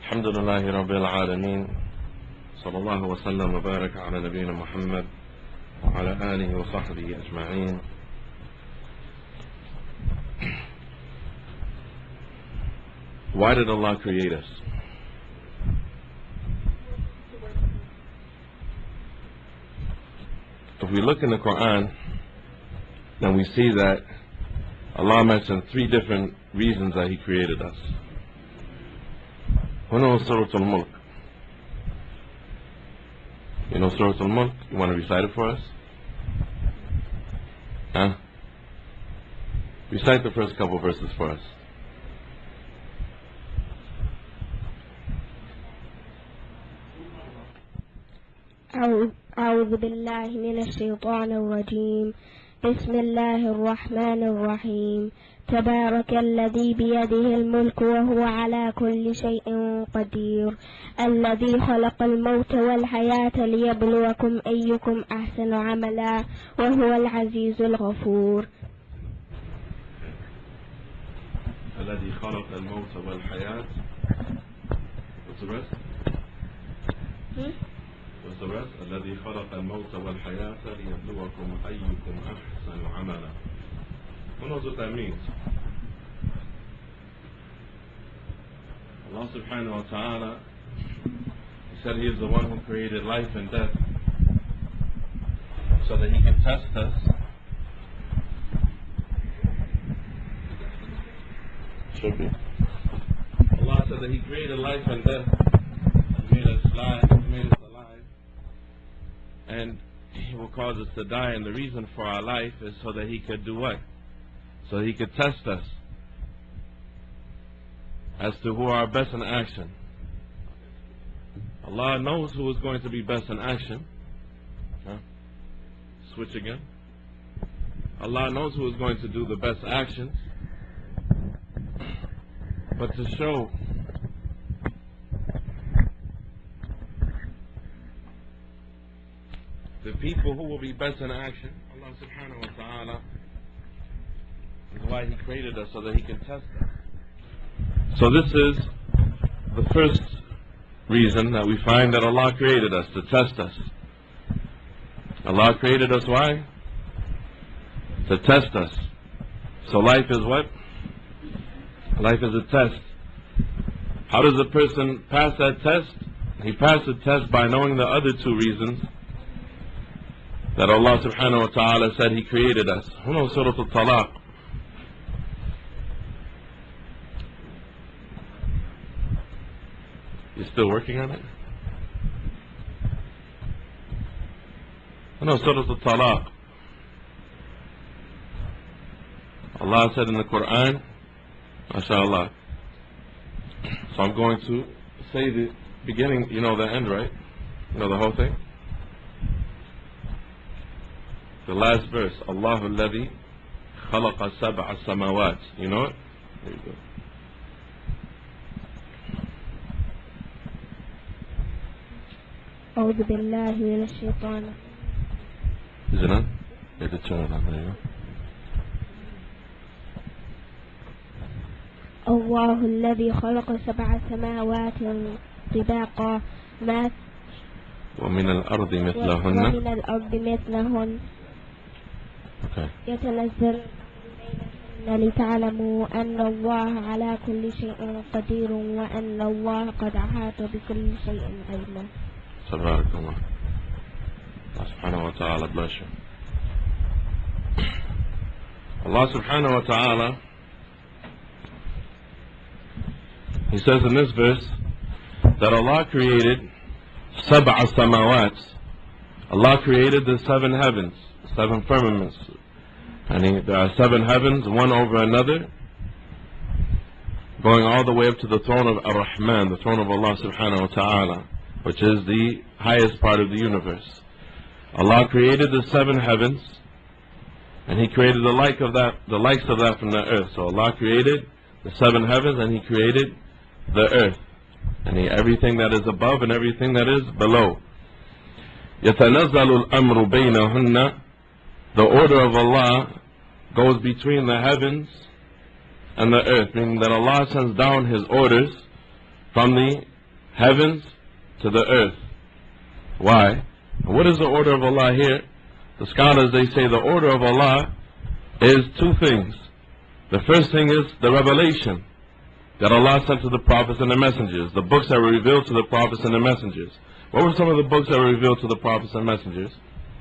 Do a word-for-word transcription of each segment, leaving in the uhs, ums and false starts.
Alhamdulillahi Rabbil Alameen. Sallallahu wa sallam wa baraka ala nabiyyina Muhammad wa ala alihi wa sahbihi ajma'een. Why did Allah create us? If we look in the Quran, then we see that Allah mentioned three different reasons that He created us. Who knows Surah Al-Mulk? You know Surah Al-Mulk? You want to recite it for us? Huh? Recite the first couple verses for us. أعوذ بالله من الشيطان الرجيم. بسم الله الرحمن الرحيم. تبارك الذي بيده الملك وهو على كل شيء قدير، الذي خلق الموت والحياة ليبلوكم أيكم أحسن عملا وهو العزيز الغفور. الذي خلق الموت والحياة. What's the rest? Hmm? What's the rest? الذي خلق الموت والحياة ليبلوكم أيكم أحسن عملا. Who knows what that means? Allah subhanahu wa ta'ala, He said He is the one who created life and death so that He can test us. Should be. Allah said that He created life and death. He made us alive. He made us alive. And He will cause us to die. And the reason for our life is so that He could do what? So He could test us as to who are best in action. Allah knows who is going to be best in action. Huh? Switch again. Allah knows who is going to do the best actions. But to show the people who will be best in action, Allah subhanahu wa ta'ala, is why He created us, so that He can test us. So this is the first reason that we find that Allah created us, to test us. Allah created us why? To test us. So life is what? Life is a test. How does a person pass that test? He passed the test by knowing the other two reasons that Allah subhanahu wa ta'ala said He created us. Who knows Surah Al-Talaq? You still working on it? Who knows Surah Al-Talaq? Allah said in the Quran, MashaAllah. So I'm going to say the beginning, you know the end, right? You know the whole thing? The last verse, Allahu alladhi khalaqa sab'a samawat. You know it? There you go. أعوذ بالله من الشيطان. Is it on? You have to turn it on. There you go. الله الذي خلق سبع سماوات طباقا ما ومن الأرض مثلهن ومن الأرض مثلهن يتنزل لتعلموا أن الله على كل شيء قدير وأن الله قد أحاط بكل شيء علما. تبارك الله. Allah subhanahu wa ta'ala bless you. Allah subhanahu wa ta'ala, He says in this verse that Allah created sab'a samawat. Allah created the seven heavens, seven firmaments. And he, there are seven heavens, one over another, going all the way up to the throne of Ar-Rahman, the throne of Allah subhanahu wa ta'ala, which is the highest part of the universe. Allah created the seven heavens, and He created the like of that, the likes of that from the earth. So Allah created the seven heavens, and He created the earth, and he, everything that is above and everything that is below. يَتَنَزَّلُ الْأَمْرُ بَيْنَهُنَّ. The order of Allah goes between the heavens and the earth, meaning that Allah sends down His orders from the heavens to the earth. Why? What is the order of Allah here? The scholars, they say the order of Allah is two things. The first thing is the revelation that Allah sent to the prophets and the messengers, the books that were revealed to the prophets and the messengers. What were some of the books that were revealed to the prophets and messengers?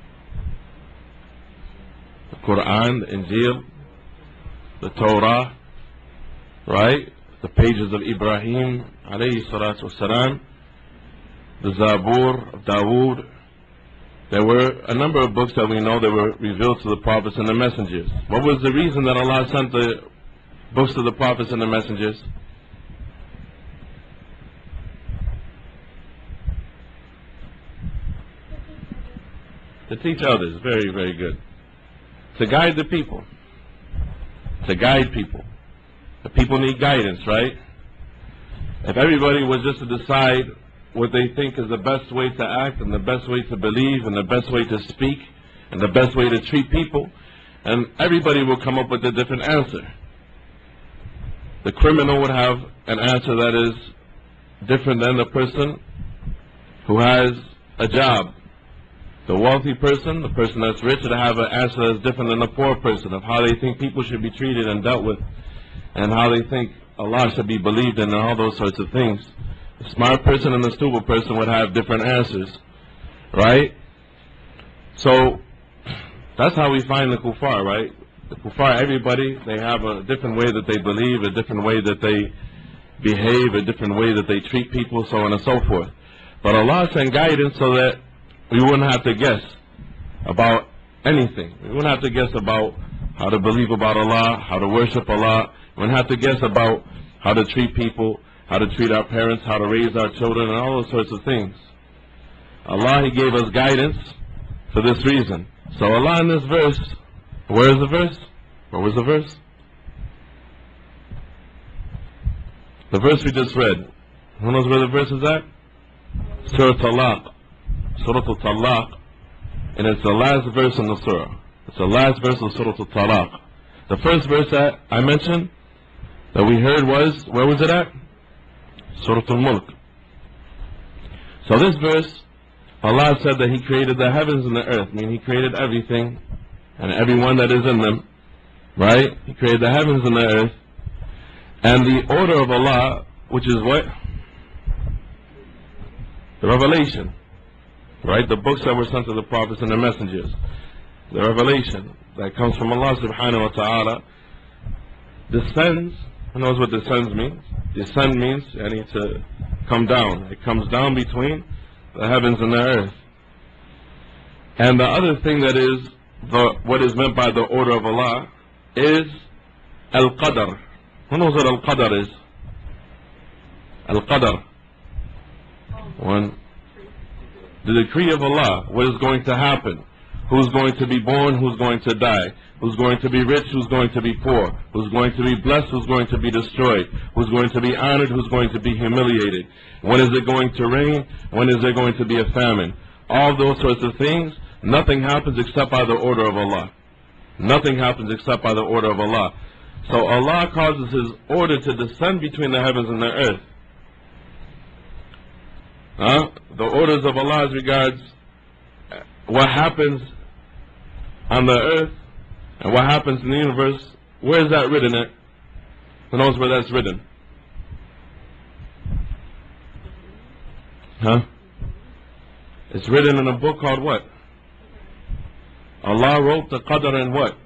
The Quran, the Injil, the Torah, right? The pages of Ibrahim, alayhi salatu wasalam, the Zabur of Dawood. There were a number of books that we know that were revealed to the prophets and the messengers. What was the reason that Allah sent the books to the prophets and the messengers? To teach others. Very, very good. To guide the people. To guide people. The people need guidance, right? If everybody was just to decide what they think is the best way to act and the best way to believe and the best way to speak and the best way to treat people, and everybody will come up with a different answer. The criminal would have an answer that is different than the person who has a job. The wealthy person, the person that's rich, would have an answer that's different than the poor person of how they think people should be treated and dealt with and how they think Allah should be believed in and all those sorts of things. The smart person and the stupid person would have different answers, right? So that's how we find the kuffar, right? The kuffar, everybody, they have a different way that they believe, a different way that they behave, a different way that they treat people, so on and so forth. But Allah sent guidance so that we wouldn't have to guess about anything. We wouldn't have to guess about how to believe about Allah, how to worship Allah. We wouldn't have to guess about how to treat people, how to treat our parents, how to raise our children, and all those sorts of things. Allah, He gave us guidance for this reason. So Allah in this verse, where is the verse? Where was the verse? The verse we just read. Who knows where the verse is at? Surah Talaq. Surah Talaq. And it's the last verse in the surah. It's the last verse of Surah Talaq. The first verse that I mentioned, that we heard was, where was it at? Surah Al-Mulk. So this verse, Allah said that He created the heavens and the earth. I mean, He created everything and everyone that is in them, right? He created the heavens and the earth. And the order of Allah, which is what? The revelation, right? The books that were sent to the prophets and the messengers. The revelation that comes from Allah subhanahu wa ta'ala descends. Who knows what descends means? Descend means I need to come down. It comes down between the heavens and the earth. And the other thing that is the what is meant by the order of Allah is Al-Qadr. Who knows what Al-Qadr is? Al-Qadr. One. The decree of Allah, what is going to happen. Who's going to be born, who's going to die. Who's going to be rich, who's going to be poor. Who's going to be blessed, who's going to be destroyed. Who's going to be honored, who's going to be humiliated. When is it going to rain? When is there going to be a famine? All those sorts of things, nothing happens except by the order of Allah. Nothing happens except by the order of Allah. So Allah causes His order to descend between the heavens and the earth. Huh? The orders of Allah as regards what happens on the earth and what happens in the universe, where is that written at? Who knows where that's written? Huh? It's written in a book called what? Allah wrote the Qadr in what?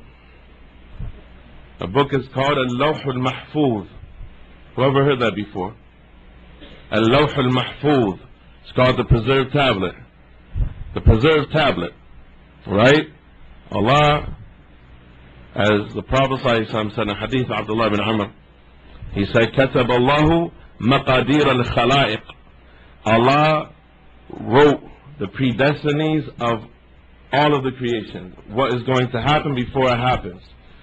A book is called Al-Lawh Al-Mahfuz. Whoever heard that before? Al-Lawh Al-Mahfuz. It's called the preserved tablet. The preserved tablet. Right? Allah, as the Prophet ﷺ said in a hadith of Abdullah bin Umar, he said, كَتَبَ اللَّهُ مَقَادِيرَ الْخَلَائِقِ. Allah wrote the predestinies of all of the creation. What is going to happen before it happens.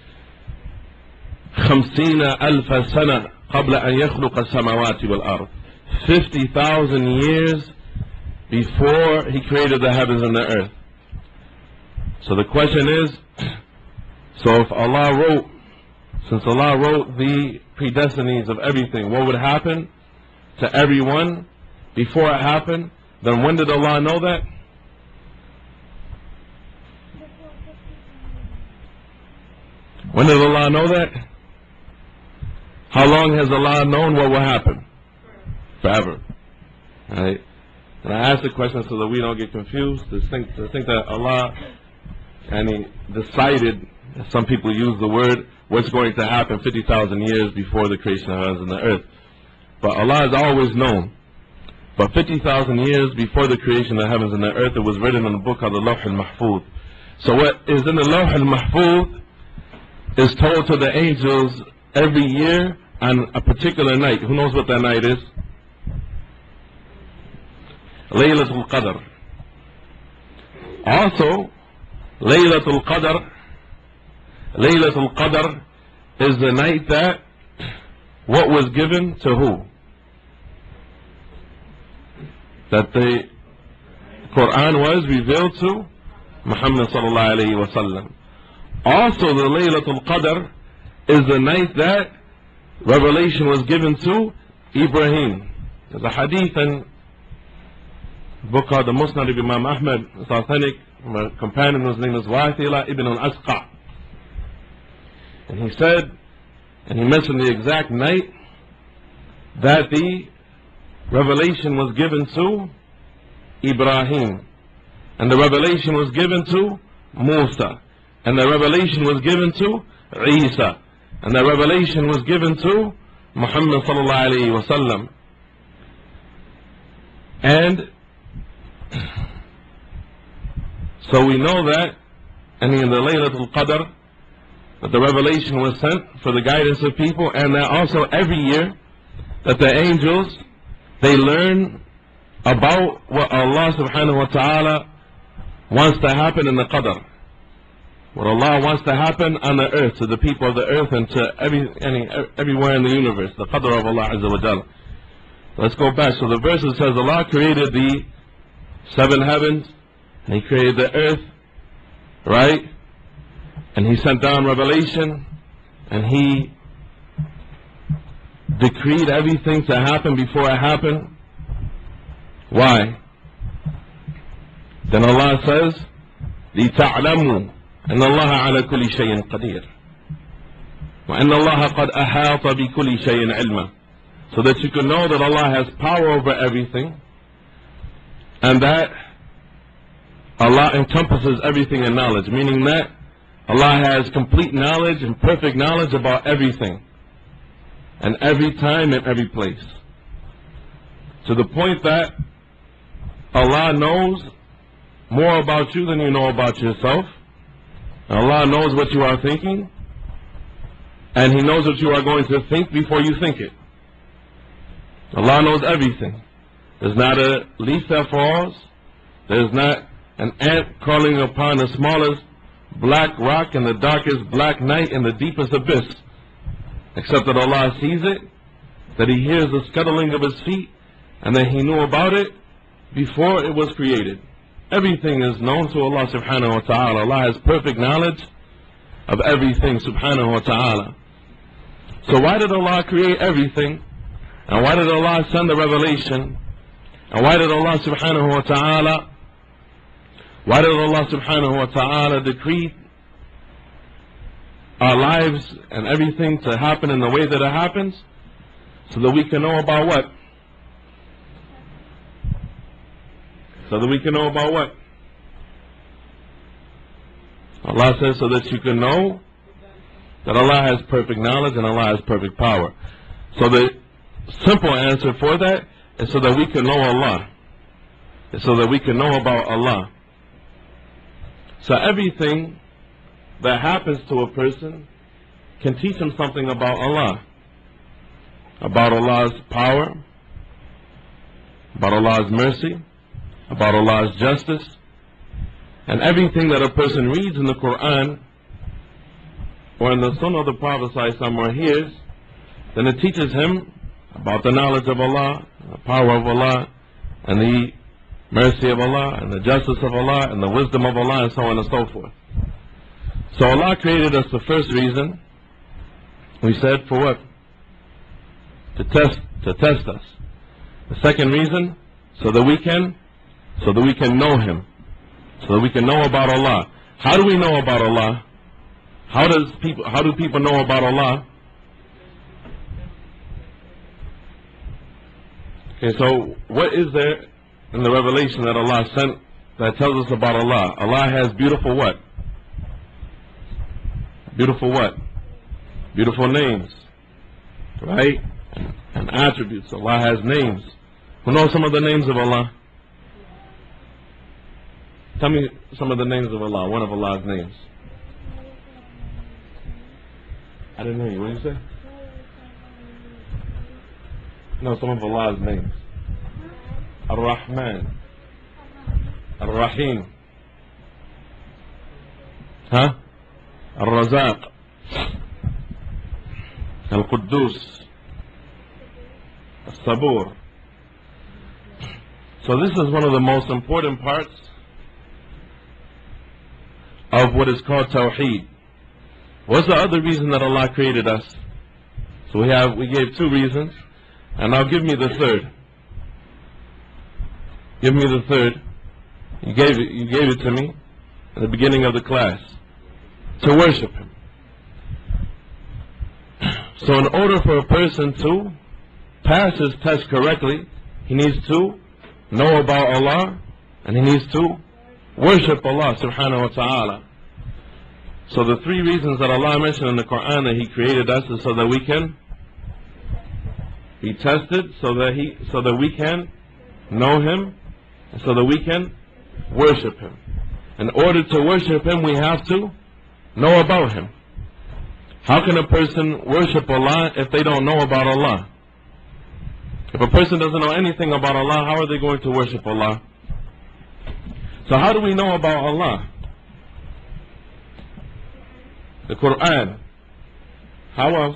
خَمْسِينَ أَلْفَ سَنَةً قَبْلَ أَنْ يَخْلُقَ السَّمَوَاتِ وَالْأَرْضِ. fifty thousand years before He created the heavens and the earth. So the question is, so if Allah wrote, since Allah wrote the predestinies of everything, what would happen to everyone before it happened, then when did Allah know that? When did Allah know that? How long has Allah known what will happen? Forever. Right? And I ask the question so that we don't get confused, to think, to think that Allah, and He decided, some people use the word, what's going to happen fifty thousand years before the creation of the heavens and the earth. But Allah has always known. But fifty thousand years before the creation of the heavens and the earth, it was written in the book of the Lawh al-Mahfuz. So what is in the Lawh al-Mahfuz is told to the angels every year on a particular night. Who knows what that night is? Laylatul Qadr. Also, Laylatul Qadr, Laylatul Qadr is the night that what was given to who? That the Quran was revealed to Muhammad sallallahu alayhi wa sallam. Also, the Laylatul Qadr is the night that revelation was given to Ibrahim. There's a hadith in a book called the Musnad of Imam Ahmad. It's authentic from a companion whose name is Wathila ibn al-Asqa. And he said, and he mentioned the exact night that the revelation was given to Ibrahim, and the revelation was given to Musa, and the revelation was given to Isa, and the revelation was given to Muhammad sallallahu alayhi wa sallam. And so we know that, and in the Laylatul Qadr, that the revelation was sent for the guidance of people, and that also every year that the angels, they learn about what Allah subhanahu wa ta'ala wants to happen in the Qadr. What Allah wants to happen on the earth, to the people of the earth, and to every, any, everywhere in the universe, the Qadr of Allah Azza wa Jalla. Let's go back. So the verse says Allah created the seven heavens, and He created the earth, right? And He sent down revelation, and He decreed everything to happen before it happened. Why? Then Allah says, لِتَعْلَمُوا أَنَّ اللَّهَ عَلَى كُلِّ شَيْءٍ قَدِيرٌ وَأَنَّ اللَّهَ قَدْ أَحَاطَ بِكُلِّ شَيْءٍ عِلْمًا. So that you can know that Allah has power over everything, and that Allah encompasses everything in knowledge, meaning that Allah has complete knowledge and perfect knowledge about everything, and every time and every place, to the point that Allah knows more about you than you know about yourself. Allah knows what you are thinking, and He knows what you are going to think before you think it. Allah knows everything. There's not a leaf that falls. There's not an ant crawling upon the smallest black rock in the darkest black night in the deepest abyss, except that Allah sees it, that He hears the scuttling of His feet, and that He knew about it before it was created. Everything is known to Allah subhanahu wa ta'ala. Allah has perfect knowledge of everything subhanahu wa ta'ala. So why did Allah create everything? And why did Allah send the revelation? And why did Allah subhanahu wa ta'ala Why did Allah subhanahu wa ta'ala decree our lives and everything to happen in the way that it happens? So that we can know about what? So that we can know about what? Allah says so that you can know that Allah has perfect knowledge and Allah has perfect power. So the simple answer for that is so that we can know Allah. It's so that we can know about Allah. So everything that happens to a person can teach him something about Allah. About Allah's power, about Allah's mercy, about Allah's justice. And everything that a person reads in the Quran or in the Sunnah of the Prophet somewhere hears, then it teaches him about the knowledge of Allah, the power of Allah, and the mercy of Allah, and the justice of Allah, and the wisdom of Allah, and so on and so forth. So Allah created us, the first reason, we said, for what? To test, to test us. The second reason, so that we can, so that we can know Him, so that we can know about Allah. How do we know about Allah? How does people, how do people know about Allah? Okay, so what is there in the revelation that Allah sent that tells us about Allah? Allah has beautiful what? Beautiful what? Beautiful names, right? And attributes. Allah has names. Who knows some of the names of Allah? Tell me some of the names of Allah, one of Allah's names. I didn't hear you. What did you say? No, some of Allah's names. Ar-Rahman. Ar-Rahim. Huh? Ar-Razaq. Al-Quddus. Al-Sabur. So this is one of the most important parts of what is called Tawheed. What's the other reason that Allah created us? So we have, we gave two reasons, and now give me the third. Give me the third. You gave it, you gave it to me at the beginning of the class. To worship Him. So in order for a person to pass his test correctly, he needs to know about Allah, and he needs to worship Allah subhanahu wa ta'ala. So the three reasons that Allah mentioned in the Quran that He created us is so that we can be tested, so that He, so that we can know Him, and so that we can worship Him. In order to worship Him, we have to know about Him. How can a person worship Allah if they don't know about Allah? If a person doesn't know anything about Allah, how are they going to worship Allah? So how do we know about Allah? The Quran. How else?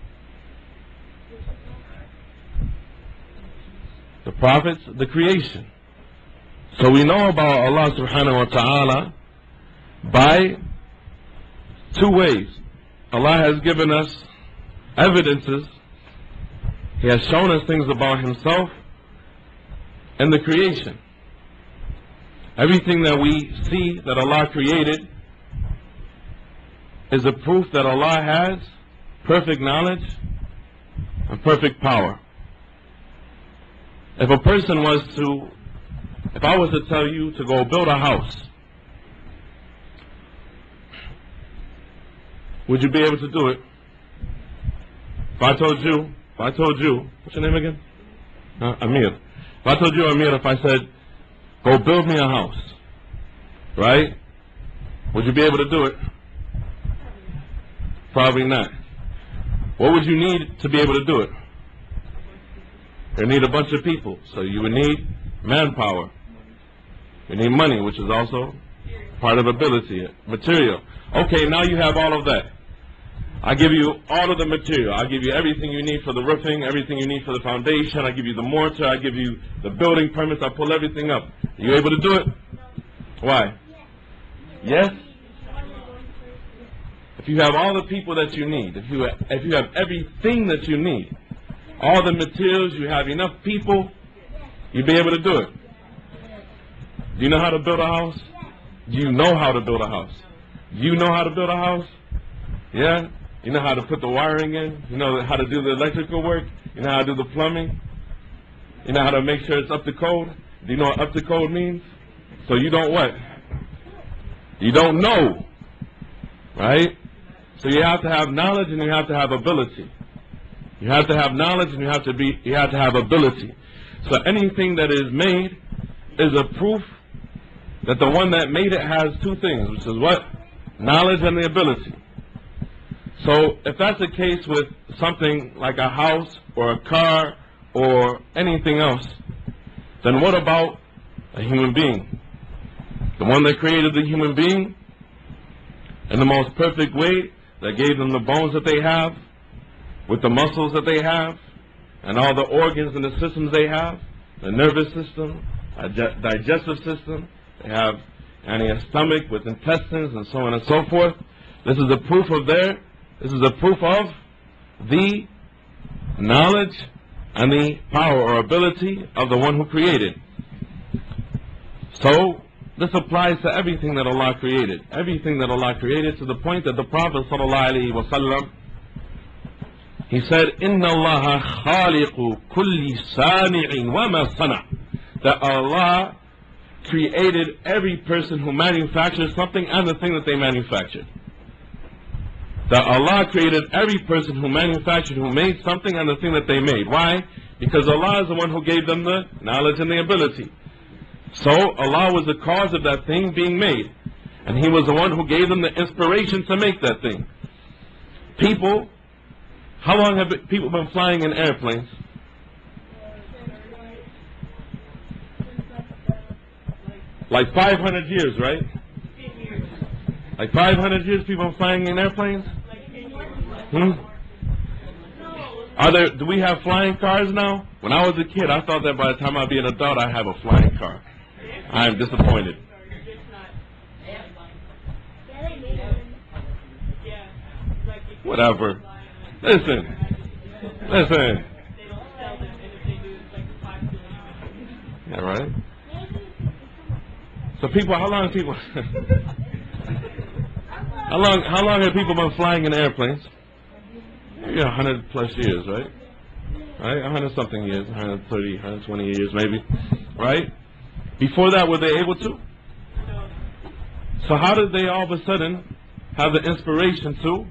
The prophets, the creation. So we know about Allah subhanahu wa ta'ala by two ways. Allah has given us evidences. He has shown us things about Himself and the creation. Everything that we see that Allah created is a proof that Allah has perfect knowledge and perfect power. If a person was to, if I was to tell you to go build a house, would you be able to do it? If I told you, if I told you, what's your name again? Uh, Amir. If I told you, Amir, if I said, go build me a house, right? Would you be able to do it? Probably not. What would you need to be able to do it? You need a bunch of people, so you would need manpower. You need money, which is also part of ability, material. Okay, now you have all of that. I give you all of the material. I give you everything you need for the roofing, everything you need for the foundation. I give you the mortar. I give you the building permits. I pull everything up. Are you able to do it? Why? Yes? If you have all the people that you need, if you have, if you have everything that you need, all the materials, you have enough people, you'll be able to do it. Do you know how to build a house? Do you know how to build a house? Do you know how to build a house? Yeah? You know how to put the wiring in? You know how to do the electrical work? You know how to do the plumbing? You know how to make sure it's up to code? Do you know what up to code means? So you don't what? You don't know. Right? So you have to have knowledge and you have to have ability. You have to have knowledge and you have to be you have to have ability. So anything that is made is a proof that the one that made it has two things, which is what? Knowledge and the ability. So if that's the case with something like a house or a car or anything else, then what about a human being? The one that created the human being in the most perfect way, that gave them the bones that they have, with the muscles that they have, and all the organs and the systems they have, the nervous system, a digestive system, they have a stomach with intestines and so on and so forth. This is a proof of their, this is a proof of the knowledge and the power or ability of the one who created. So this applies to everything that Allah created. Everything that Allah created, to the point that the Prophet ﷺ, he said, Inna Allah khaliqu kulli sani'in wa ma sana', that Allah created every person who manufactures something and the thing that they manufactured. That Allah created every person who manufactured, who made something and the thing that they made. Why? Because Allah is the one who gave them the knowledge and the ability. So Allah was the cause of that thing being made, and He was the one who gave them the inspiration to make that thing. People, how long have people been flying in airplanes? Like five hundred years, right? Like five hundred years people are flying in airplanes? Hmm? Are there, do we have flying cars now? When I was a kid, I thought that by the time I'd be an adult, I'd have a flying car. I am disappointed. Whatever. Listen. Listen. Yeah, right? So people, how long have people how long how long have people been flying in airplanes? Maybe a hundred plus years, right? Right? A hundred something years, a hundred thirty, a hundred twenty years maybe. Right? Before that, were they able to? So how did they all of a sudden have the inspiration to?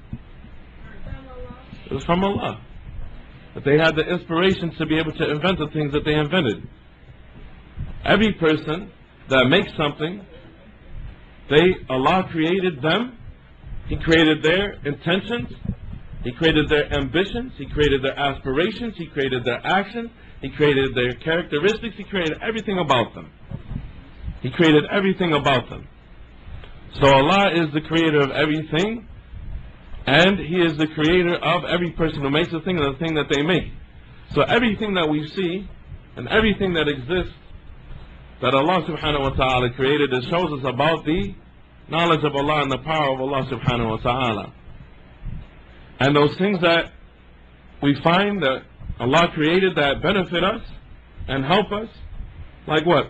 It was from Allah. That they had the inspiration to be able to invent the things that they invented. Every person that makes something, they, Allah created them. He created their intentions. He created their ambitions. He created their aspirations. He created their actions. He created their characteristics. He created everything about them. He created everything about them. So Allah is the creator of everything, and He is the creator of every person who makes a thing and the thing that they make. So everything that we see and everything that exists that Allah subhanahu wa ta'ala created, it shows us about the knowledge of Allah and the power of Allah subhanahu wa ta'ala. And those things that we find that Allah created that benefit us and help us, like what?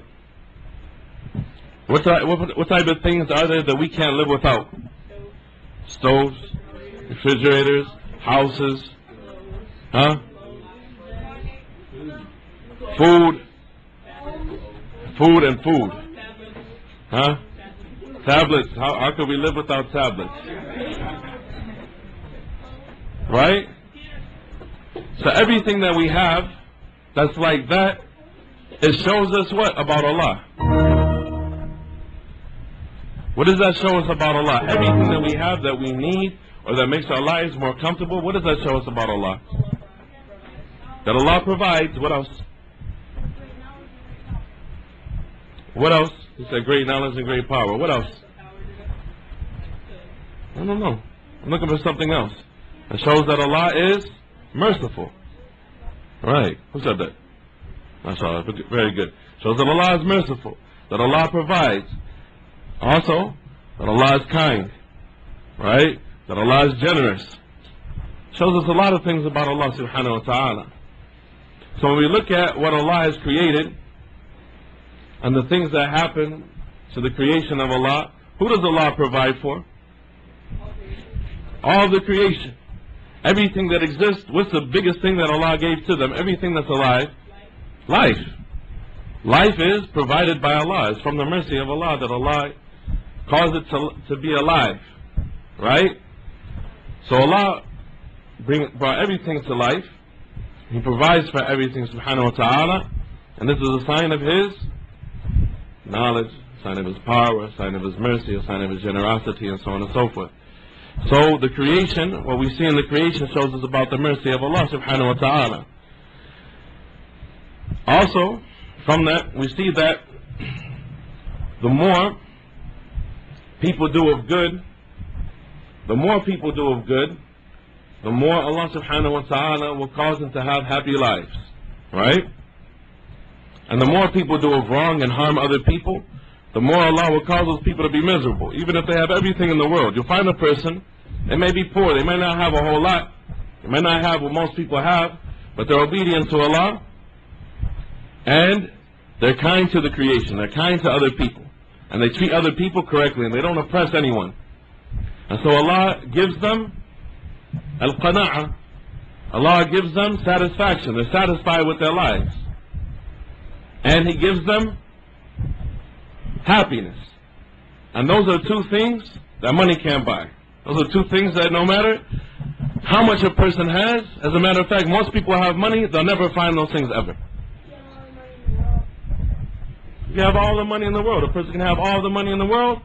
What type, what, what type of things are there that we can't live without? Stoves, refrigerators, houses, huh? Food, food and food, huh? Tablets, how, how could we live without tablets? Right? So everything that we have that's like that, it shows us what about Allah? What does that show us about Allah? Everything that we have that we need or that makes our lives more comfortable, what does that show us about Allah? That Allah provides. What else? What else? He said great knowledge and great power. What else? I don't know. I'm looking for something else. It shows that Allah is merciful. Right. Who said that? MashaAllah. Very good. Shows that Allah is merciful. That Allah provides. Also, that Allah is kind. Right? That Allah is generous. Shows us a lot of things about Allah subhanahu wa ta'ala. So when we look at what Allah has created and the things that happen to the creation of Allah, who does Allah provide for? All the creation. Everything that exists, what's the biggest thing that Allah gave to them? Everything that's alive? Life. Life is provided by Allah. It's from the mercy of Allah that Allah caused it to, to be alive. Right? So Allah bring, brought everything to life. He provides for everything subhanahu wa ta'ala. And this is a sign of His knowledge, a sign of His power, a sign of His mercy, a sign of His generosity, and so on and so forth. So the creation, what we see in the creation shows us about the mercy of Allah subhanahu wa ta'ala. Also, from that, we see that the more people do of good, the more people do of good, the more Allah subhanahu wa ta'ala will cause them to have happy lives. Right? And the more people do of wrong and harm other people, the more Allah will cause those people to be miserable. Even if they have everything in the world. You'll find a person, they may be poor, they may not have a whole lot, they may not have what most people have, but they're obedient to Allah, and they're kind to the creation, they're kind to other people, and they treat other people correctly, and they don't oppress anyone. And so Allah gives them al-qana'ah. Allah gives them satisfaction. They're satisfied with their lives. And He gives them happiness. And those are two things that money can't buy. Those are two things that no matter how much a person has, as a matter of fact, most people have money, they'll never find those things ever. You have all the money in the world. A person can have all the money in the world.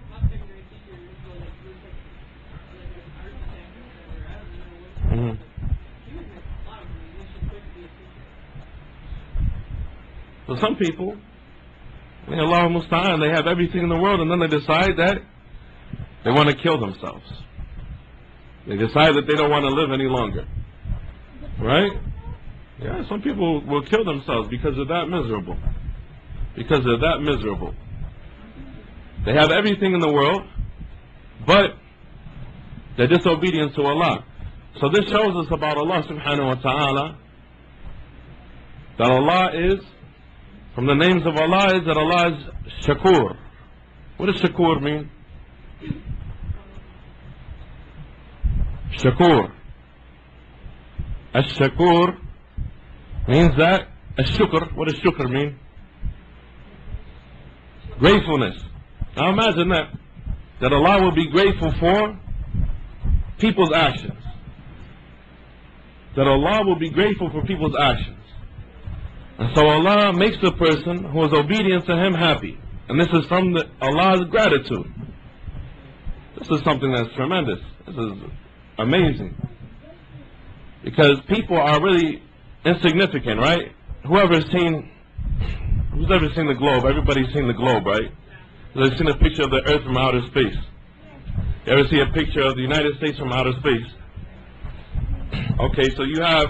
Mm-hmm. So some people, Allah musta'an, they have everything in the world, and then they decide that they want to kill themselves. They decide that they don't want to live any longer. Right? Yeah, some people will kill themselves because they're that miserable. Because they're that miserable. They have everything in the world, but they're disobedient to Allah. So this shows us about Allah subhanahu wa ta'ala, that Allah is, from the names of Allah is that Allah is Shakur. What does Shakur mean? Shakur. Ash-Shakur means that, Ash-Shukr, what does Shukr mean? Gratefulness. Now imagine that, that Allah will be grateful for people's actions. That Allah will be grateful for people's actions. And so Allah makes the person who is obedient to Him happy. And this is from the, Allah's gratitude. This is something that's tremendous. This is amazing. Because people are really insignificant, right? Whoever's seen, who's ever seen the globe? Everybody's seen the globe, right? They've seen a picture of the earth from outer space. You ever see a picture of the United States from outer space? Okay, so you have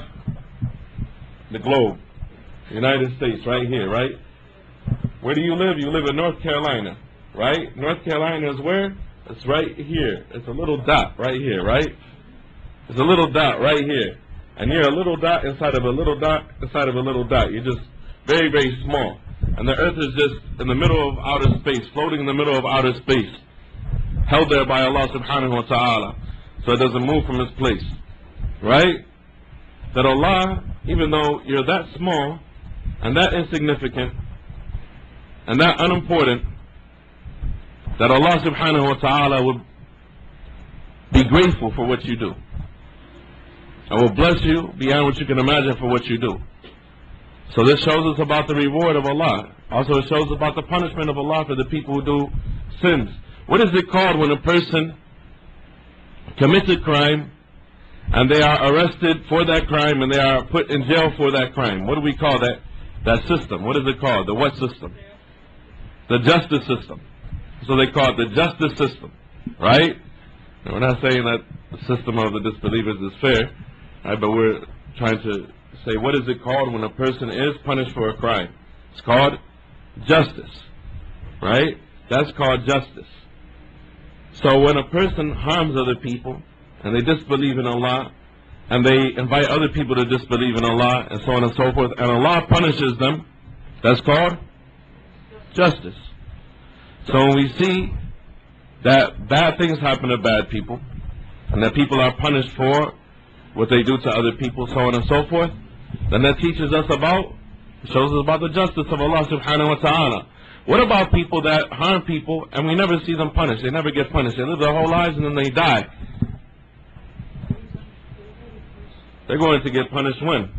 the globe, the United States, right here, right? Where do you live? You live in North Carolina, right? North Carolina is where? It's right here. It's a little dot right here, right? It's a little dot right here. And you're a little dot inside of a little dot inside of a little dot. You're just very, very small. And the earth is just in the middle of outer space, floating in the middle of outer space, held there by Allah subhanahu wa ta'ala, so it doesn't move from its place. Right? That Allah, even though you're that small and that insignificant and that unimportant, that Allah subhanahu wa ta'ala will be grateful for what you do. And will bless you beyond what you can imagine for what you do. So this shows us about the reward of Allah. Also it shows about the punishment of Allah for the people who do sins. What is it called when a person commits a crime and they are arrested for that crime and they are put in jail for that crime? What do we call that, that system? What is it called? The what system? The justice system. So they call it the justice system. Right? And we're not saying that the system of the disbelievers is fair, right? But we're trying to say, what is it called when a person is punished for a crime? It's called justice. Right? That's called justice. So when a person harms other people and they disbelieve in Allah and they invite other people to disbelieve in Allah and so on and so forth, and Allah punishes them, that's called justice. So when we see that bad things happen to bad people and that people are punished for what they do to other people, so on and so forth, then that teaches us about, shows us about the justice of Allah subhanahu wa ta'ala. What about people that harm people and we never see them punished? They never get punished. They live their whole lives and then they die. They're going to get punished when?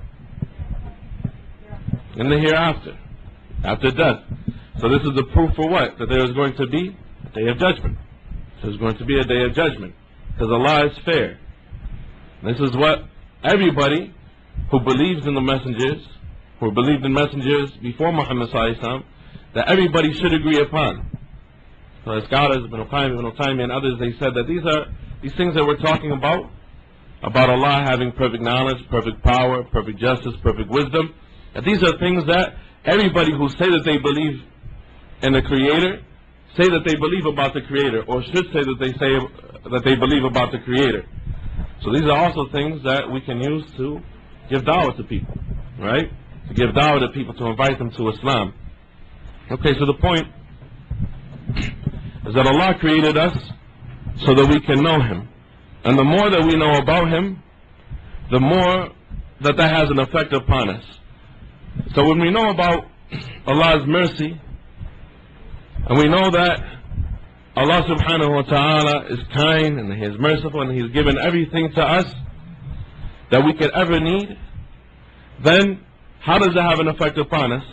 In the hereafter. After death. So this is the proof for what? That there is going to be a day of judgment. There's going to be a day of judgment. Because Allah is fair. This is what everybody who believes in the messengers, who believed in messengers before Muhammad sallallahu alaihi wasallam, that everybody should agree upon. So as scholars, Ibn al-Qayyim, Ibn al-Taymiyyah and others, they said that these are these things that we're talking about, about Allah having perfect knowledge, perfect power, perfect justice, perfect wisdom, that these are things that everybody who say that they believe in the Creator, say that they believe about the Creator, or should say that they say that they believe about the Creator. So these are also things that we can use to give da'wah to people. right? To give da'wah to people, to invite them to Islam. Okay, so the point is that Allah created us so that we can know Him. And the more that we know about Him, the more that that has an effect upon us. So when we know about Allah's mercy, and we know that Allah subhanahu wa ta'ala is kind and He is merciful and He's given everything to us that we could ever need, then how does that have an effect upon us?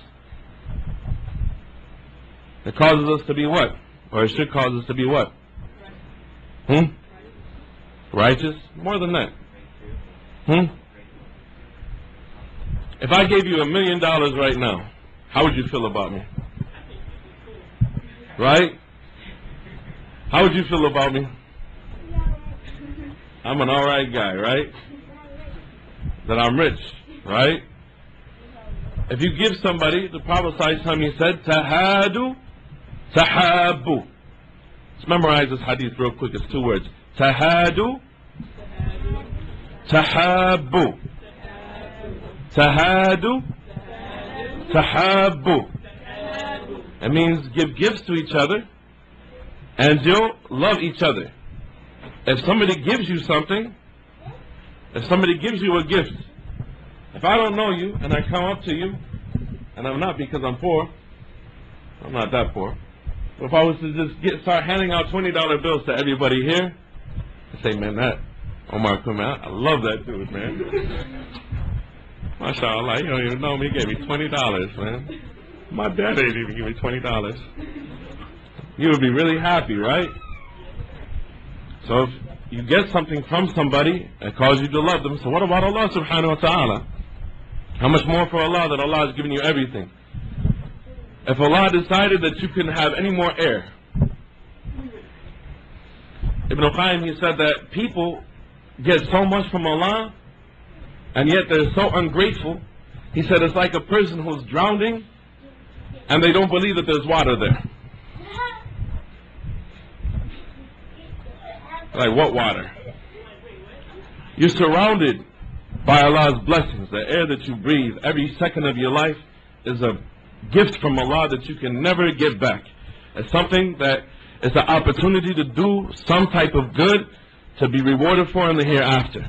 It causes us to be what? Or it should cause us to be what? Hmm? Righteous? More than that. Hmm? If I gave you a million dollars right now, how would you feel about me? Right? How would you feel about me? I'm an alright guy, right? That I'm rich, right? If you give somebody, the Prophet ﷺ said, Tahadu, Tahabu. Let's memorize this hadith real quick. It's two words. Tahadu, Tahabu. Tahadu, Tahabu. It means give gifts to each other and you'll love each other. If somebody gives you something, if somebody gives you a gift, if I don't know you and I come up to you, and I'm not because I'm poor, I'm not that poor, but if I was to just get start handing out twenty dollar bills to everybody here, I say, man, that Umar Quinn, man, I love that dude, man. MashaAllah, you don't even know me, he gave me twenty dollars, man. My dad didn't even give me twenty dollars. You would be really happy, right? So if you get something from somebody, it causes you to love them. So what about Allah subhanahu wa ta'ala? How much more for Allah that Allah has given you everything? If Allah decided that you couldn't have any more air, Ibn Qayyim, he said that people get so much from Allah and yet they're so ungrateful. He said it's like a person who's drowning and they don't believe that there's water there. Like what water? You're surrounded by Allah's blessings. The air that you breathe every second of your life is a gift from Allah that you can never get back. It's something that is an opportunity to do some type of good to be rewarded for in the hereafter.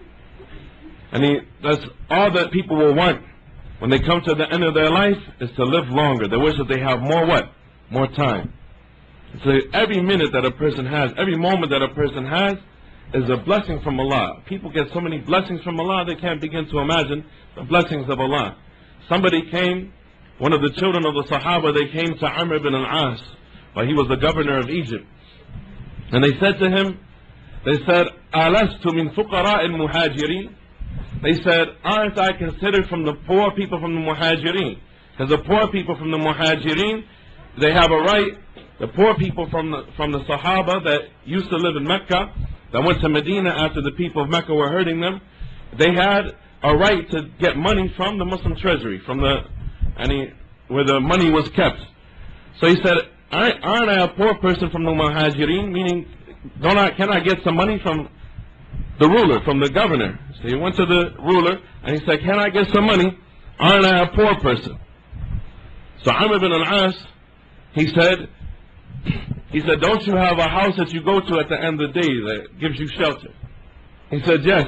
And he, that's all that people will want when they come to the end of their life, is to live longer. They wish that they have more what? More time. So every minute that a person has, every moment that a person has, is a blessing from Allah. People get so many blessings from Allah, they can't begin to imagine the blessings of Allah. Somebody came, one of the children of the Sahaba, they came to Amr ibn al-As, while he was the governor of Egypt. And they said to him, they said, Alastu min fuqara al-muhajirin? They said, aren't I considered from the poor people from the muhajirin? Because the poor people from the muhajirin, they have a right. The poor people from the, from the Sahaba that used to live in Mecca, that went to Medina after the people of Mecca were hurting them, they had a right to get money from the Muslim treasury, from the, any, where the money was kept. So he said, aren't, aren't I a poor person from the muhajirin? Meaning, don't I, can I get some money from the ruler, from the governor? So he went to the ruler and he said, can I get some money? Aren't I a poor person? So Amr ibn al-As, he said, he said, don't you have a house that you go to at the end of the day that gives you shelter? He said, yes.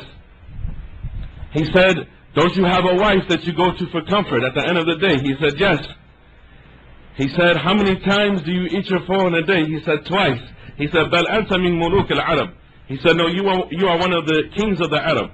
He said, don't you have a wife that you go to for comfort at the end of the day? He said, yes. He said, how many times do you eat your four in a day? He said, twice. He said, bal anta min muluk al-Arab. He said, no, you are, you are one of the kings of the Arab.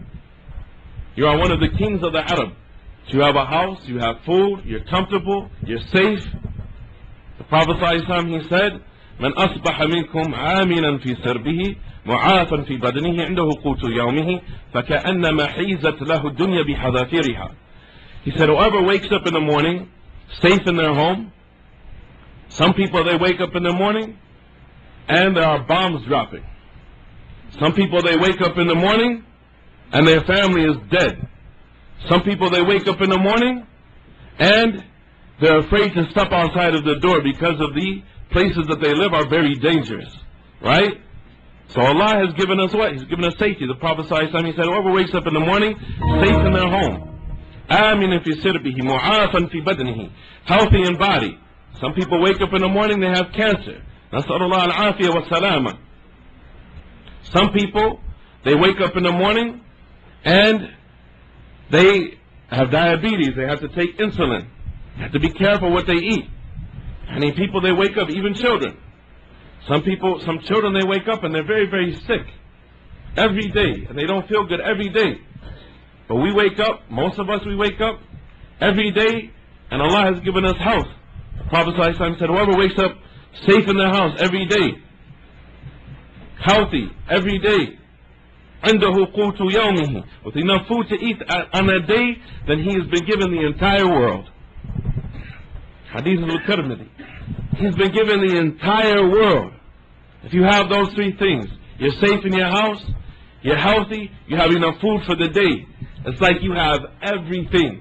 You are one of the kings of the Arab. You have a house, you have food, you're comfortable, you're safe. The Prophet ﷺ, he said, من أصبح منكم عاملا في سربه معافا في بدنه عنده قوت يومه فكأنما حيزت له الدنيا بحذافيرها. He said, whoever wakes up in the morning safe in their home, some people, they wake up in the morning and there are bombs dropping. Some people, they wake up in the morning and their family is dead. Some people, they wake up in the morning and they're afraid to step outside of the door because of the places that they live are very dangerous. Right? So Allah has given us what? He's given us safety. The Prophet ﷺ, he said, whoever wakes up in the morning, safe in their home. آمن في سربه معافا في بدنه, healthy in body. Some people wake up in the morning, they have cancer. نسأل الله العافية والسلامة. Some people, they wake up in the morning and they have diabetes. They have to take insulin. They have to be careful what they eat. Many people, they wake up, even children. Some people, some children, they wake up and they're very, very sick every day, and they don't feel good every day. But we wake up, most of us, we wake up every day, and Allah has given us health. The Prophet ﷺ said, whoever wakes up safe in their house every day, healthy every day, عنده قوت يومه, with enough food to eat on a day, then he has been given the entire world. Hadith al-Tirmidhi. He's been given the entire world. If you have those three things, you're safe in your house, you're healthy, you have enough food for the day. It's like you have everything.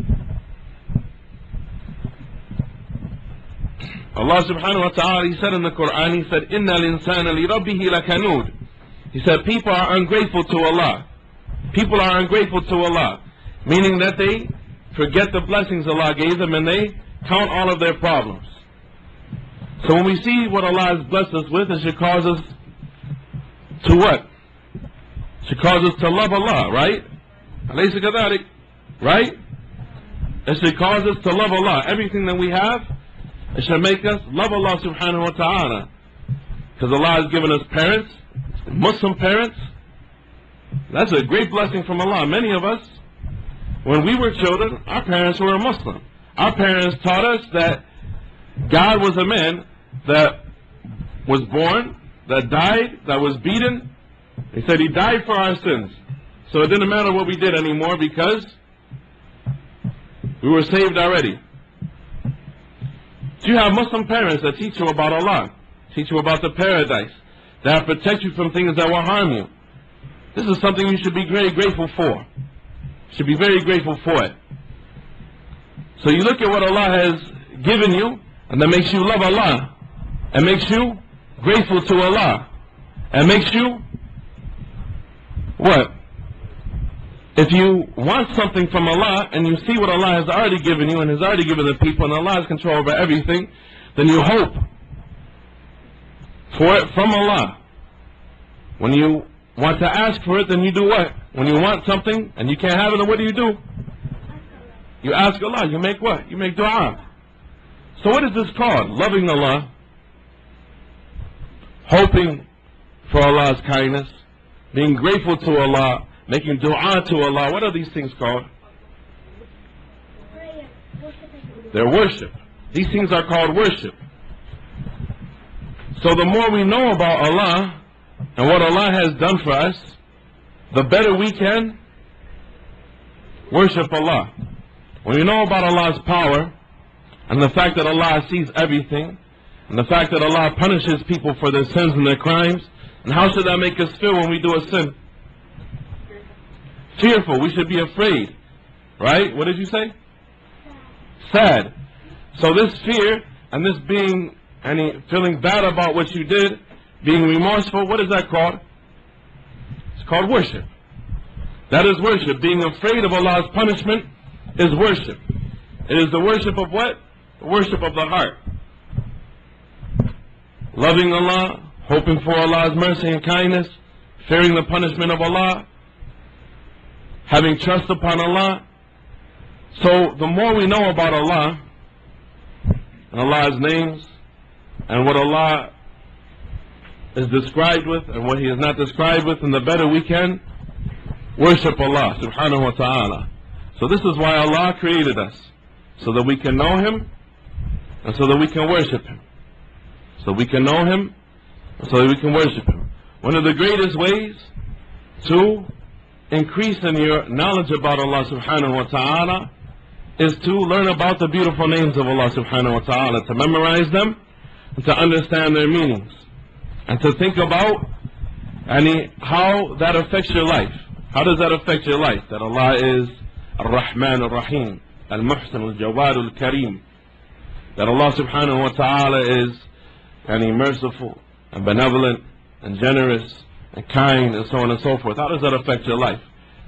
Allah subhanahu wa ta'ala, He said in the Quran, He said, إِنَّ الْإِنسَانَ لِرَبِّهِ لَكَنُودٌ. He said, people are ungrateful to Allah. People are ungrateful to Allah. Meaning that they forget the blessings Allah gave them and they count all of their problems. So when we see what Allah has blessed us with, it should cause us to what? It should cause us to love Allah, right? أليس كذلك? Right? It should cause us to love Allah. Everything that we have, it should make us love Allah subhanahu wa ta'ala. Because Allah has given us parents, Muslim parents. That's a great blessing from Allah. Many of us, when we were children, our parents were Muslim. Our parents taught us that God was a man that was born, that died, that was beaten. They said He died for our sins. So it didn't matter what we did anymore because we were saved already. So you have Muslim parents that teach you about Allah, teach you about the paradise, that protect you from things that will harm you. This is something you should be very grateful for. You should be very grateful for it. So you look at what Allah has given you, and that makes you love Allah, and makes you grateful to Allah, and makes you what? If you want something from Allah, and you see what Allah has already given you, and has already given the people, and Allah has control over everything, then you hope for it from Allah. When you want to ask for it, then you do what? When you want something, and you can't have it, then what do you do? You ask Allah. You make what? You make dua. So what is this called? Loving Allah, hoping for Allah's kindness, being grateful to Allah, making dua to Allah. What are these things called? They're worship. These things are called worship. So the more we know about Allah and what Allah has done for us, the better we can worship Allah. When we know about Allah's power, and the fact that Allah sees everything, and the fact that Allah punishes people for their sins and their crimes, and how should that make us feel when we do a sin? Fearful. We should be afraid. Right? What did you say? Sad. So this fear, and this being, and feeling bad about what you did, being remorseful, what is that called? It's called worship. That is worship. Being afraid of Allah's punishment is worship. It is the worship of what? The worship of the heart. Loving Allah, hoping for Allah's mercy and kindness, fearing the punishment of Allah, having trust upon Allah. So the more we know about Allah, and Allah's names, and what Allah is described with, and what He is not described with, and the better we can worship Allah subhanahu wa ta'ala. So this is why Allah created us, so that we can know Him, and so that we can worship Him. So we can know Him, and so that we can worship Him. One of the greatest ways to increase in your knowledge about Allah subhanahu wa ta'ala is to learn about the beautiful names of Allah subhanahu wa ta'ala, to memorize them, and to understand their meanings, and to think about any, how that affects your life. How does that affect your life? That Allah is Ar-Rahman Ar-Rahim, Al-Muhsin Al-Jawad Al-Kareem. That Allah subhanahu wa ta'ala is any merciful and benevolent and generous and kind and so on and so forth. How does that affect your life?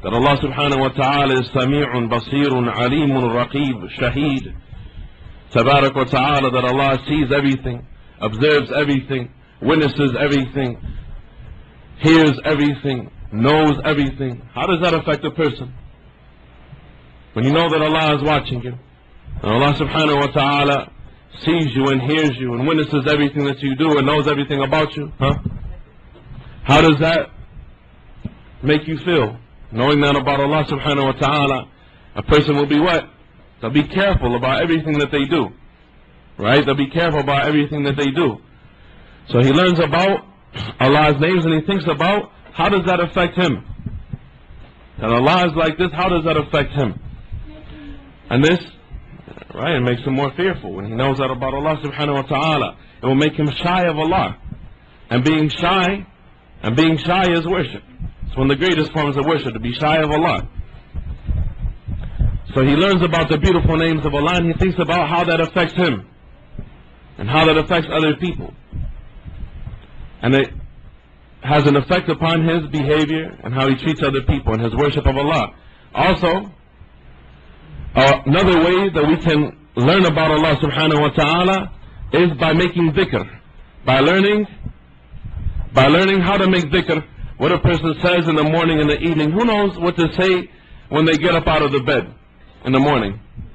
that Allah subhanahu wa ta'ala is Sami'un, Basirun, Alimun, Raqib, Shaheed. Tabarak wa ta'ala, that Allah sees everything, observes everything, witnesses everything, hears everything, knows everything. How does that affect a person? When you know that Allah is watching you, and Allah subhanahu wa ta'ala sees you and hears you and witnesses everything that you do and knows everything about you, huh? How does that make you feel? Knowing that about Allah subhanahu wa ta'ala, a person will be what? They'll be careful about everything that they do. Right? They'll be careful about everything that they do. So he learns about Allah's names and he thinks about, how does that affect him? That Allah is like this, how does that affect him? And this, right, it makes him more fearful when he knows that about Allah subhanahu wa ta'ala. It will make him shy of Allah. And being shy, and being shy is worship. It's one of the greatest forms of worship, to be shy of Allah. So he learns about the beautiful names of Allah and he thinks about how that affects him. And how that affects other people. And it has an effect upon his behavior and how he treats other people and his worship of Allah. Also, uh, another way that we can learn about Allah subhanahu wa ta'ala is by making dhikr. By learning, by learning how to make dhikr. What a person says in the morning and the evening. Who knows what to say when they get up out of the bed in the morning?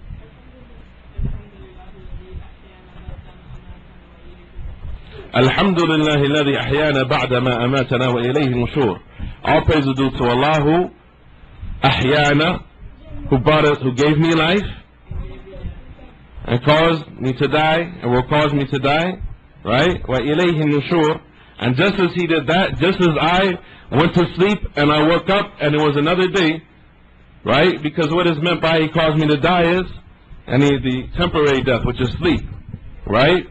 Alhamdulillah alladhi ahyana ba'da ma amatana wa ilayhi nushur. All praise is due to Allah who ahyana, who brought us, who gave me life and caused me to die and will cause me to die, right? Wa ilayhi nushur. And just as he did that, just as I went to sleep and I woke up and it was another day, right? Because what is meant by he caused me to die is any the temporary death, which is sleep, right?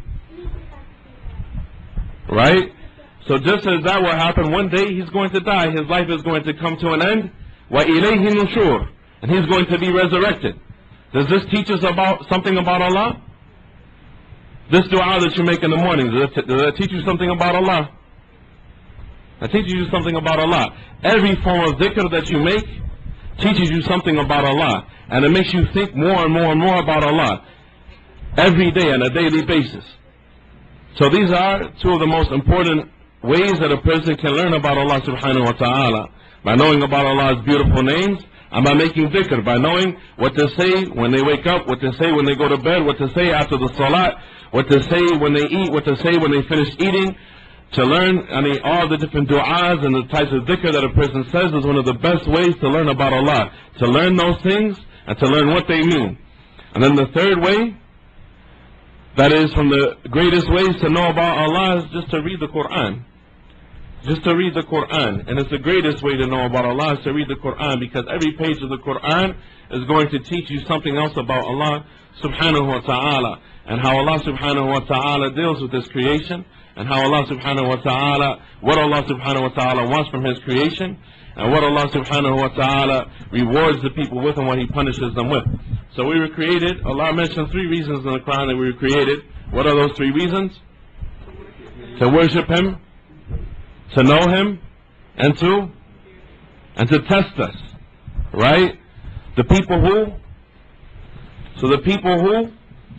Right? So just as that will happen, one day he's going to die. His life is going to come to an end. وَإِلَيْهِ نُشُورٌ. And he's going to be resurrected. Does this teach us about something about Allah? This dua that you make in the morning, does that, does that teach you something about Allah? That teaches you something about Allah. Every form of dhikr that you make teaches you something about Allah. And it makes you think more and more and more about Allah. Every day on a daily basis. So these are two of the most important ways that a person can learn about Allah subhanahu wa ta'ala. By knowing about Allah's beautiful names and by making dhikr. By knowing what to say when they wake up, what to say when they go to bed, what to say after the salat, what to say when they eat, what to say when they finish eating. To learn I mean, all the different du'as and the types of dhikr that a person says is one of the best ways to learn about Allah. To learn those things and to learn what they mean. And then the third way, that is from the greatest ways to know about Allah, is just to read the Quran. Just to read the Quran. And it's the greatest way to know about Allah is to read the Quran, because every page of the Quran is going to teach you something else about Allah subhanahu wa ta'ala. And how Allah subhanahu wa ta'ala deals with His creation. And how Allah subhanahu wa ta'ala, what Allah subhanahu wa ta'ala wants from His creation. And what Allah subhanahu wa ta'ala rewards the people with and what He punishes them with. So we were created, Allah mentioned three reasons in the Quran that we were created. What are those three reasons? To worship Him, to know Him, and to and to test us. Right? The people who so the people who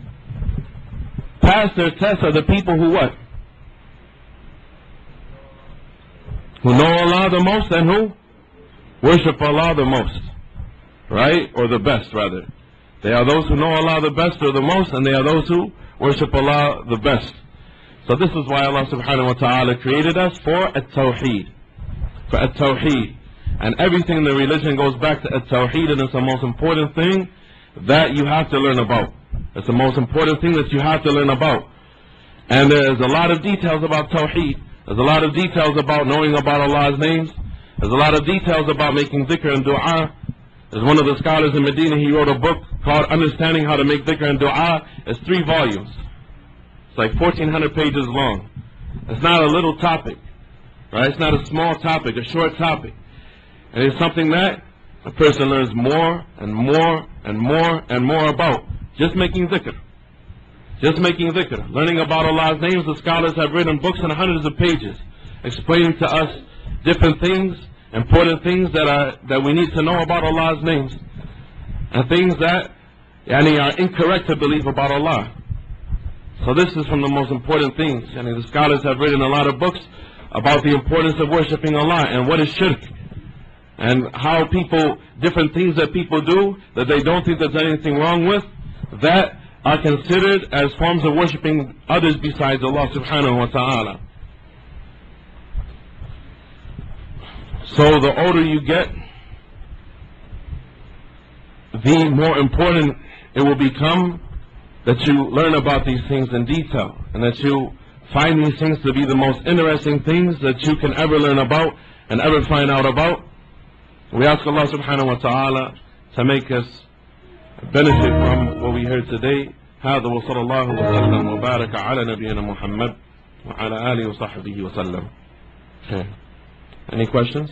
pass their test are the people who what? Who know Allah the most and who worship Allah the most. Right? Or the best rather. They are those who know Allah the best or the most, and they are those who worship Allah the best. So this is why Allah subhanahu wa ta'ala created us for at-Tawheed. For at-Tawheed. And everything in the religion goes back to at-Tawheed, and it's the most important thing that you have to learn about. It's the most important thing that you have to learn about. And there's a lot of details about Tawheed. There's a lot of details about knowing about Allah's names. There's a lot of details about making dhikr and dua. There's one of the scholars in Medina, he wrote a book called Understanding How to Make Dhikr and Dua. It's three volumes. It's like fourteen hundred pages long. It's not a little topic. Right? It's not a small topic, a short topic. And it's something that a person learns more and more and more and more about. Just making dhikr. Just making dhikr. Learning about Allah's names. The scholars have written books in hundreds of pages explaining to us different things important things that are that we need to know about Allah's names, and things that yani, are incorrect to believe about Allah. So this is from the most important things. Yani, the scholars have written a lot of books about the importance of worshiping Allah and what is shirk, and how people, different things that people do that they don't think there's anything wrong with, that are considered as forms of worshiping others besides Allah subhanahu wa ta'ala. So the older you get, the more important it will become that you learn about these things in detail, and that you find these things to be the most interesting things that you can ever learn about and ever find out about. We ask Allah subhanahu wa ta'ala to make us benefit from what we heard today. هذا وصلى الله وسلم وبارك على نبينا محمد وعلى آله وصحبه وسلم. Okay. Any questions?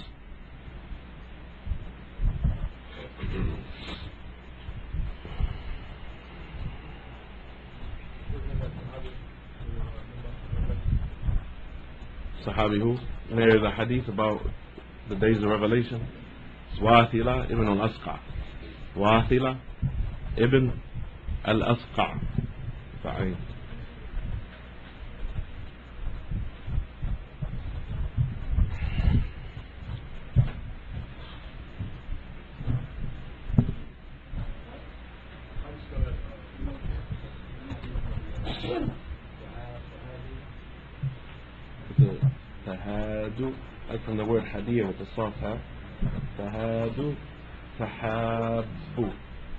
Sahabi who narrated the hadith about the days of revelation? Wathila ibn al-Asqa. Wathila ibn al-Asqa. Fa'in. Tahadu, like from the word hadiyah with the soft ha. Tahadu, tahabu.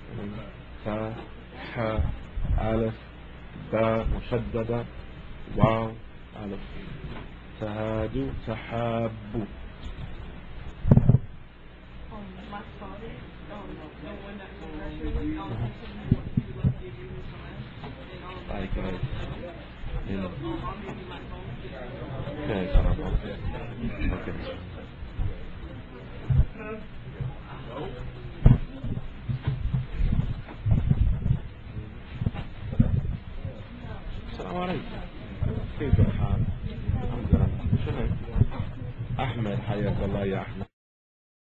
Taha, alif, ba, mushaddada, waw, alif. Tahadu, tahabu. Like, like, you know. Okay, okay. السلام عليكم. كيف الحال؟ الحمد لله. شنو؟ أحمد حياك الله يا أحمد.